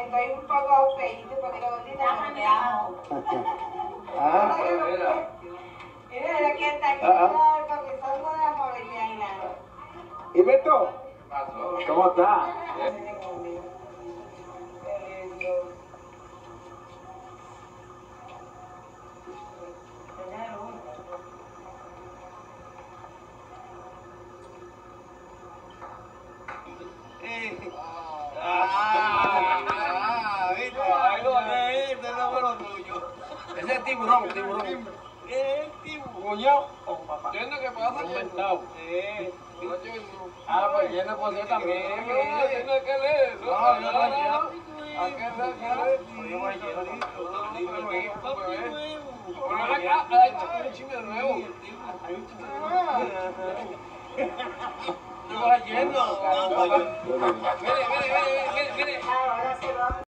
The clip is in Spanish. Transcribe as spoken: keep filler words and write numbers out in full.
estoy un poco feíto porque gordita no te amo. Ah, Mira, la que está aquí, porque son una familia y nada. ¿y Beto? ¿Cómo está? Ese es tiburón, tiburón. ¿Qué tiburón? Oh, papá. ¿Entiendes qué pasa? Inventado. Eh. Ah, pues lleno por usted también. Tiene que leer. No, yo no quiero. ¿A qué le quiere? Yo voy lleno. Bueno, acá, ahí está un chisme de nuevo. Yo voy lleno. Mire, mire, mire, mire, mire.